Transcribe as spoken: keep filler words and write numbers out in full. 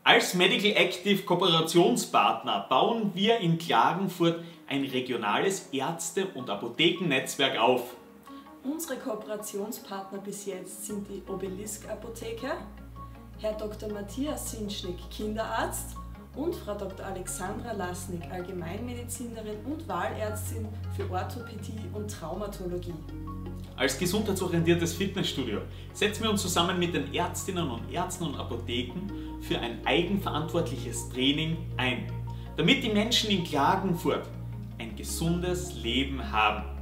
Als Medical Active Kooperationspartner bauen wir in Klagenfurt ein regionales Ärzte- und Apothekennetzwerk auf. Unsere Kooperationspartner bis jetzt sind die Obelisk Apotheke, Herr Doktor Matthias Sinschnick, Kinderarzt, und Frau Doktor Alexandra Lasnik, Allgemeinmedizinerin und Wahlärztin für Orthopädie und Traumatologie. Als gesundheitsorientiertes Fitnessstudio setzen wir uns zusammen mit den Ärztinnen und Ärzten und Apotheken für ein eigenverantwortliches Training ein, damit die Menschen in Klagenfurt ein gesundes Leben haben.